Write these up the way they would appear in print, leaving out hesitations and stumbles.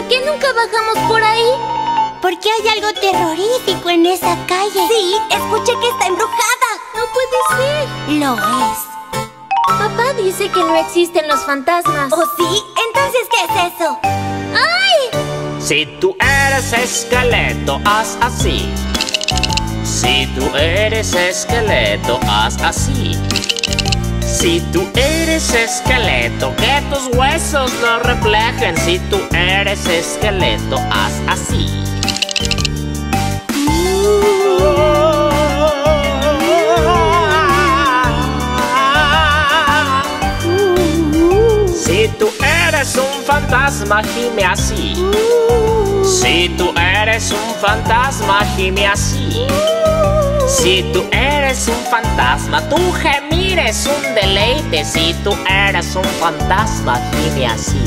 ¿Por qué nunca bajamos por ahí? Porque hay algo terrorífico en esa calle. Sí, escuché que está embrujada. No puede ser. Lo es. Papá dice que no existen los fantasmas. ¿Oh, sí? Entonces, ¿qué es eso? ¡Ay! Si tú eres esqueleto, haz así. Si tú eres esqueleto, haz así. Si tú eres esqueleto, que tus huesos lo reflejen. Si tú eres esqueleto, haz así. Si tú eres un fantasma, gime así. Si tú eres un fantasma, gime así. Si tú eres un fantasma, tu gemir es un deleite. Si tú eres un fantasma, gime así.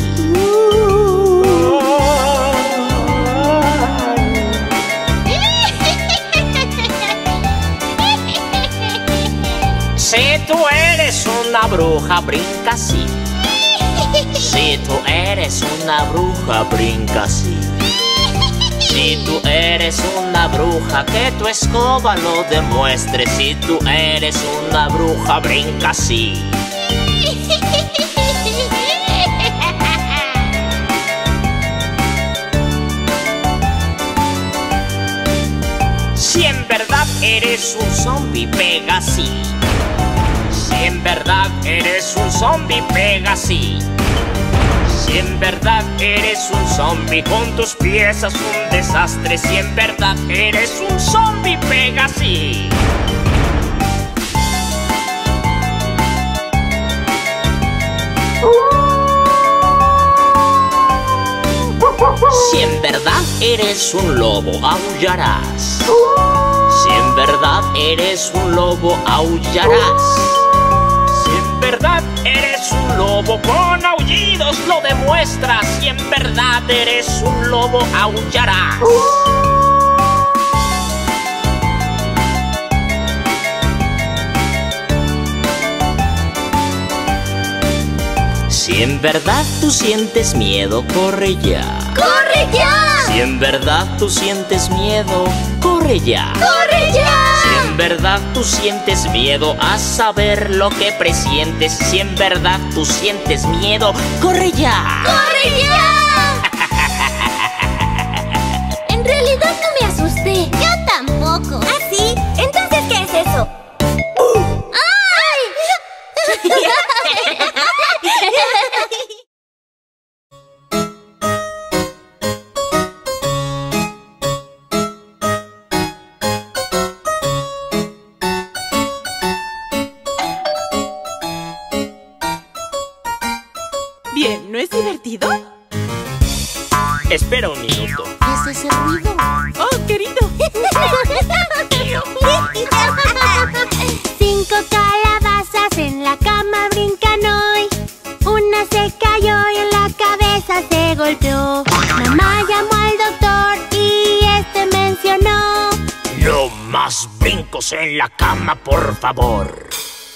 Si tú eres una bruja, brinca así. Si tú eres una bruja, brinca así. Si tú eres una bruja, que tu escoba lo demuestre. Si tú eres una bruja, brinca así. Si en verdad eres un zombie, pega así. Si en verdad eres un zombie, pega así. Si en verdad eres un zombie, con tus piezas un desastre. Si en verdad eres un zombie, pega así. Si en verdad eres un lobo, aullarás. Si en verdad eres un lobo, aullarás. Si en verdad eres un lobo, con aullidos lo demuestras. Si en verdad eres un lobo, aullarás. Si en verdad tú sientes miedo, corre ya. ¡Corre ya! Si en verdad tú sientes miedo, corre ya. ¡Corre ya! Si en verdad tú sientes miedo, a saber lo que presientes. Si en verdad tú sientes miedo, corre ya. ¡Corre ya! En realidad no me asusté. Yo tampoco. ¿Ah, sí? Entonces, ¿qué es eso? ¡Ay! Bien, ¿no es divertido? Espera un minuto. ¿Qué es ese ruido? ¡Oh, querido! 5 calabazas en la cama brincan hoy. Una se cayó y en la cabeza se golpeó. Mamá llamó al doctor y este mencionó: No más brincos en la cama, por favor.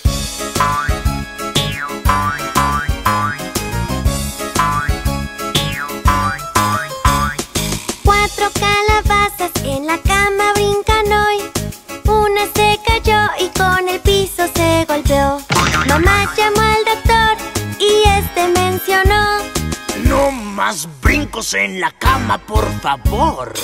4 calabazas en la cama brincan hoy. Una se cayó y con el piso se golpeó. Mamá llamó al doctor y este mencionó: No más brincos en la cama, por favor.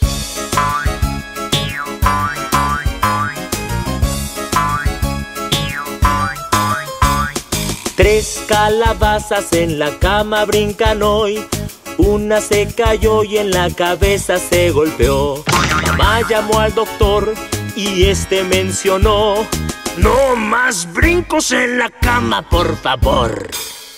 3 calabazas en la cama brincan hoy. Una se cayó y en la cabeza se golpeó. Mamá llamó al doctor y este mencionó: No más brincos en la cama, por favor.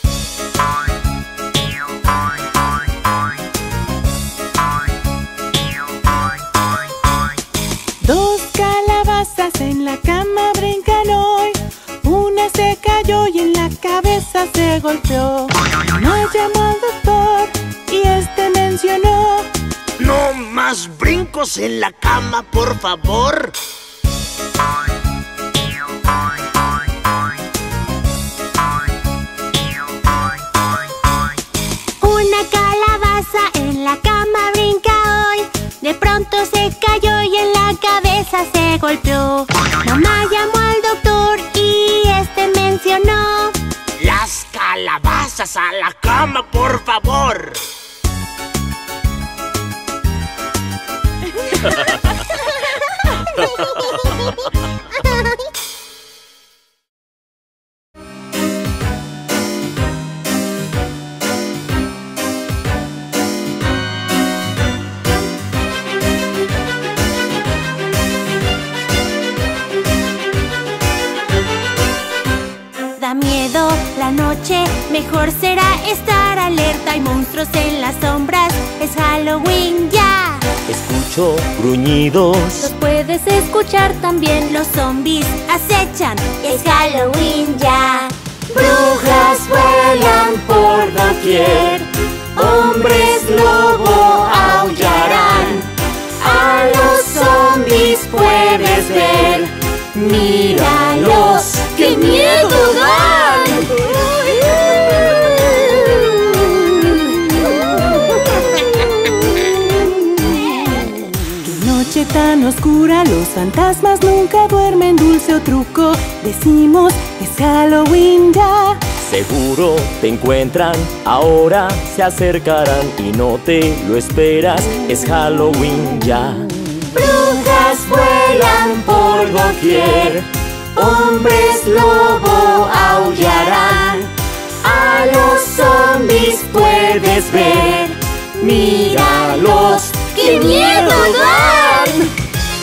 2 calabazas en la cama brincan hoy. Una se cayó y en la cabeza se golpeó. Mamá llamó al doctor y este mencionó: No más brincos en la cama, por favor. 1 calabaza en la cayó y en la cabeza se golpeó. Mamá llamó al doctor y este mencionó: las calabazas a la cama, por favor. Da miedo la noche, mejor será estar alerta. Hay monstruos en las sombras, es Halloween ya. Escucho gruñidos. Los puedes escuchar también. Los zombies acechan, es Halloween ya. Brujas vuelan por doquier, hombres lobo aullarán. A los zombies puedes ver, míralos, ¡qué miedo dan! Qué noche tan oscura, los fantasmas nunca duermen. Dulce o truco, decimos, es Halloween ya. Seguro te encuentran, ahora se acercarán y no te lo esperas, es Halloween ya. Brujas vuelan por doquier, hombres lobo aullarán. A los zombies puedes ver, míralos, ¡qué miedo dan!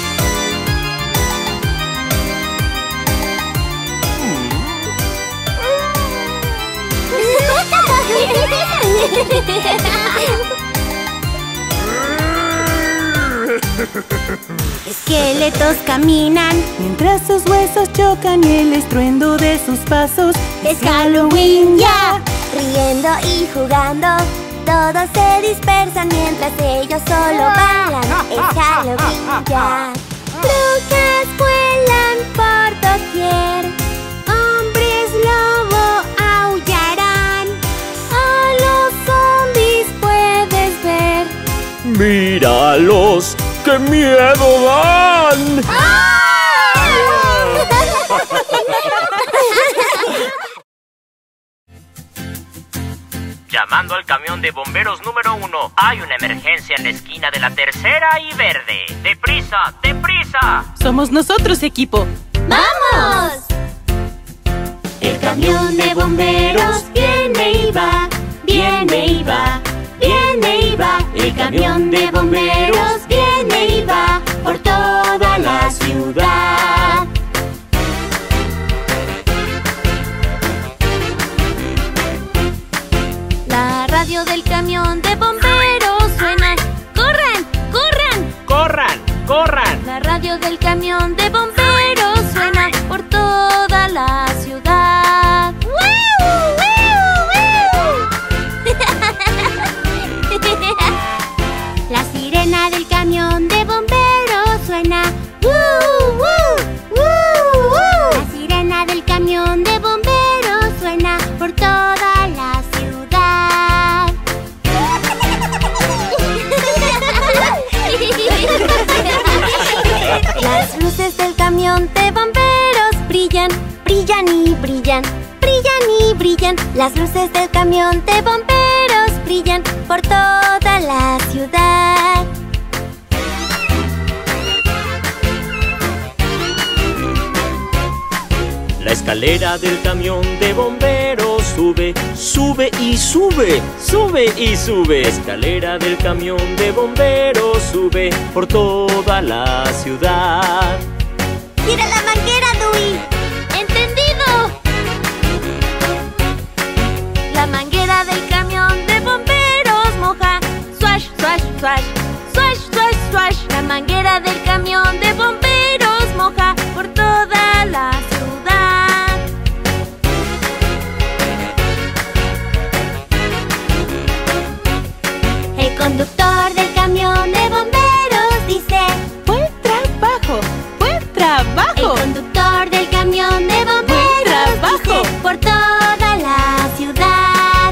Esqueletos caminan Mientras sus huesos chocan y el estruendo de sus pasos, es Halloween ya. Riendo y jugando, todos se dispersan mientras ellos solo bailan, es Halloween ya. Brujas vuelan por doquier, hombres lobo aullarán. A los zombies puedes ver, Míralos, ¡qué miedo dan! Llamando al camión de bomberos número 1. Hay una emergencia en la esquina de la tercera y verde. ¡Deprisa, deprisa! somos nosotros, equipo. ¡vamos! El camión de bomberos viene y va, viene y va, viene y va. El camión de bomberos viene y va por toda la ciudad. La radio del camión de bomberos suena. ¡Corran, corran! ¡Corran, corran! La radio del camión de bomberos suena por toda la ciudad. ¡Wiu, wiu, wiu! La sirena del camión de bomberos suena. ¡Woo, woo, woo, woo! La sirena del camión de bomberos suena por toda la ciudad. Las luces del camión de bomberos brillan, brillan y brillan, brillan y brillan. Las luces del camión de bomberos brillan por toda la ciudad. La escalera del camión de bomberos sube, sube y sube, sube y sube. La escalera del camión de bomberos sube por toda la ciudad. ¡Tira la manguera, Dewey! ¡Entendido! La manguera del camión de bomberos moja. Swash, swash, swash, swash, swash, swash. La manguera del camión de bomberos moja por toda la ciudad. El conductor del camión de bomberos dice: ¡Buen trabajo! ¡Buen trabajo! el conductor del camión de bomberos trabajo! dice por toda la ciudad.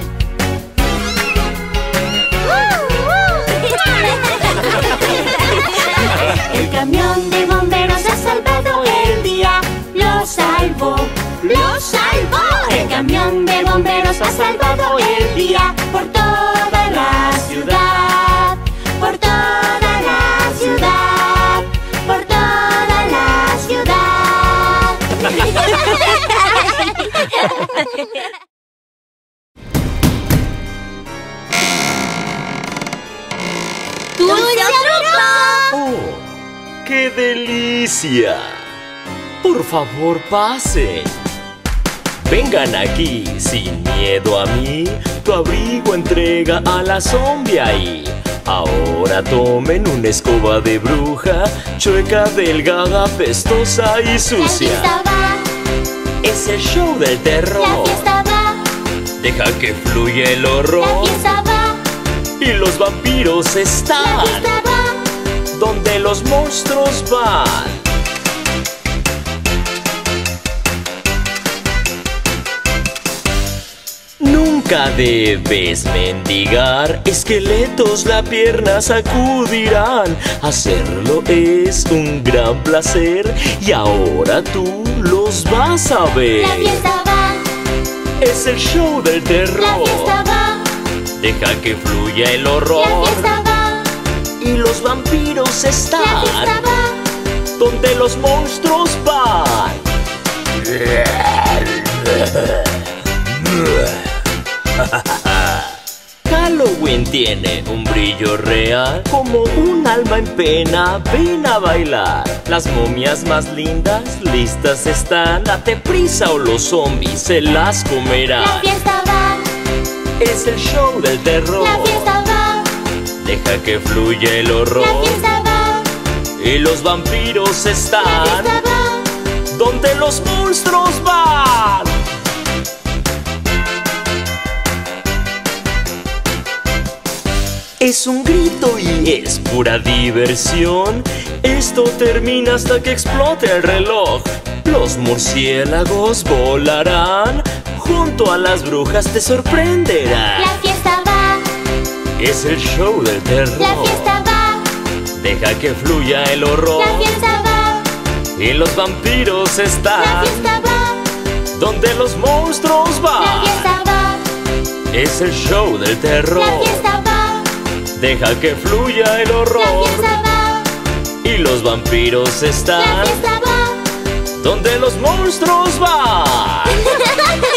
camión de bomberos ha salvado el día. ¡Lo salvó! ¡Lo salvó! El camión de bomberos ha salvado el día. Por toda la ciudad, por toda la ciudad, por toda la ciudad. ¡Dulce o truco! ¡Oh! ¡Qué delicia! Por favor, pasen. Vengan aquí, sin miedo a mí. Tu abrigo entrega a la zombie ahí. Ahora tomen una escoba de bruja, chueca, delgada, apestosa y La sucia. fiesta va, Es el show del terror. la fiesta va, Deja que fluya el la horror. fiesta va, Y los vampiros la están fiesta va. donde los monstruos van. Nunca debes mendigar, esqueletos la pierna sacudirán. Hacerlo es un gran placer y ahora tú los vas a ver. La fiesta va, Es el show del la terror. fiesta va, Deja que fluya el la horror. fiesta va, Y los vampiros la están fiesta va. donde los monstruos van. Halloween tiene un brillo real, como un alma en pena. Ven a bailar. Las momias más lindas listas están. Date prisa o los zombies se las La comerán. fiesta va, Es el show del terror. la fiesta va, Deja que fluya el la horror. fiesta va, Y los vampiros la están fiesta va. donde los monstruos van. Es un grito y es pura diversión. Esto termina hasta que explote el reloj. Los murciélagos volarán. Junto a las brujas te sorprenderán. La fiesta va, Es el show del terror. la fiesta va, Deja que fluya el horror. la fiesta va, Y los vampiros la están fiesta va, donde los monstruos la van. fiesta va, Es el show del terror. la fiesta va, Deja que fluya el la horror. fiesta va, Y los vampiros la están fiesta va. donde los monstruos van.